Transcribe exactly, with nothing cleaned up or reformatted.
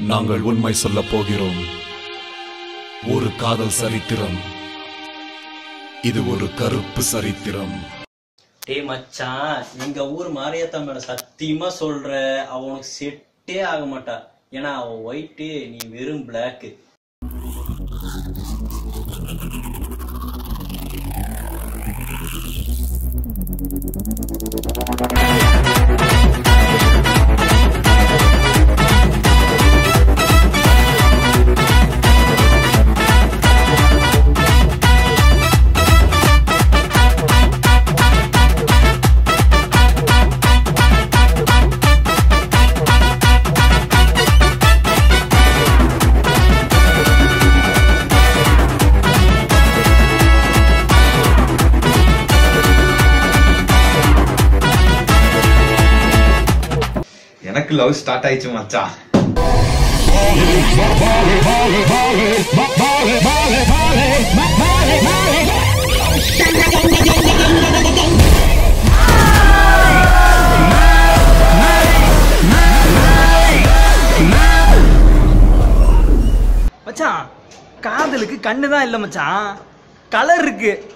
நாங்கள் உண்மை சொல்ல போகிறோம். ஒரு காதல் சரித்திரம். இது ஒரு கருப்பு சரித்திரம். டே மச்சான், எங்க ஊர் மாரியத்தம்மன சத்தியமா சொல்ற, அவனுக்கு செட்டே ஆக மாட்டா. ஏன்னா அவன் ஒயிட்டு, நீ வெறும் பிளாக்கு. எனக்கு லவ் ஸ்டார்ட் ஆயிடுச்சு மச்சான். மச்சான், காதலுக்கு கண்ணுதான் இல்ல மச்சான், கலர் இருக்கு.